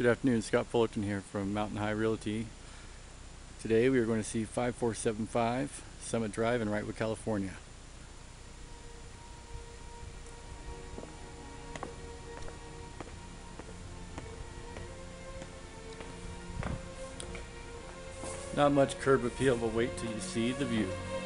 Good afternoon, Scott Fullerton here from Mountain High Realty. Today we are going to see 5475 Summit Drive in Wrightwood, California. Not much curb appeal, but wait till you see the view.